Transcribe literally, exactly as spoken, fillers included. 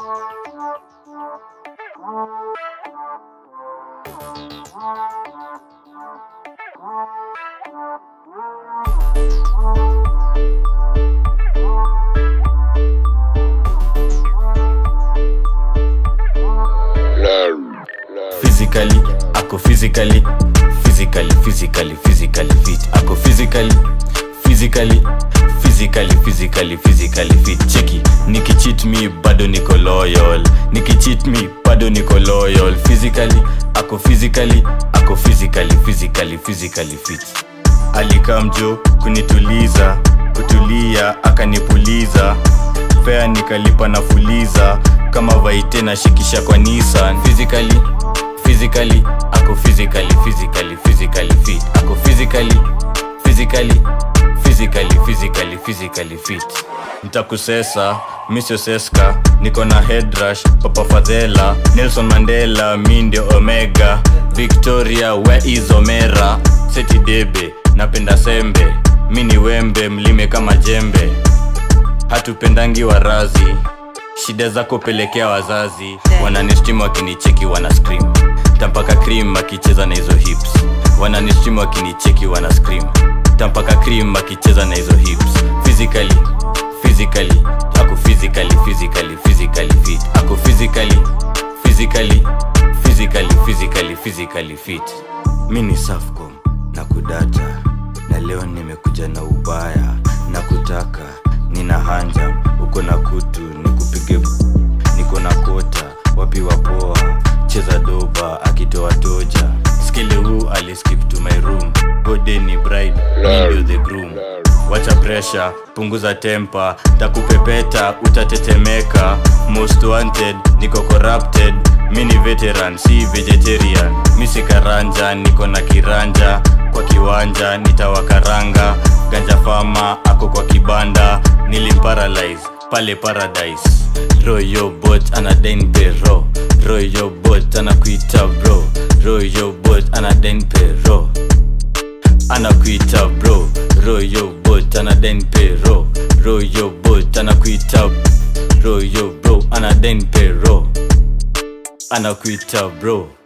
Physically, ako physically, physically, physically, physically fit. Ako physically, physically, physically, physically, physically fit. Cheki, niki cheat me bado niko loyal. Niki cheat me bado niko loyal. Physically, ako physically, ako physically, physically, physically fit. Alikamjo kunituliza, kutulia akanipuliza. Fare nikalipa na fuliza, kama vaite na shikisha kwa Nissan. Physically, physically, ako physically, physically, physically fit. Ako physically, physically, physically, physically, physically fit. Nitakusesa, Miss Seska, niko na head rush, Papa Fadhela, Nelson Mandela, mi ndio Omega, Victoria, where is Omera? Seti debe, napenda sembe, mini wembe, mlime kama jembe. Hatupendangi warazi, shida zako pelekea wazazi. Wananistream wakinicheki wana scream, tampaka cream akicheza na hizo hips. Wananistream wakinicheki wana scream, tampaka cream akicheza na hizo hips. Physically, physically, ako physically, physically, physically fit. Ako physically, physically, physically, physically, physically fit. Mini Safcom na kudata, na leo nimekuja na ubaya. Na kutaka, nina hanja, uko na kutu, nikupige. Niko na kota, wapi wapoa, cheza doba, akitoa toja. Skele huu aliskip to my room, Gode ni bride, me the groom. Wacha pressure, punguza temper, takupepeta, utatetemeka. Most wanted, niko corrupted, mini veteran, si vegetarian. Misi karanja, niko na kiranja, kwa kiwanja, nitawakaranga. Ganja fama, ako kwa kibanda, nilimparalyze, pale paradise. Royo bot, anadain pero. Royo bot, anakuita bro. Royo bot, anadain pero. Anakuita bro. Royo bot, anadain pero. Royo bot, anakuita. Royo bro, anadain pero. Anakuita bro.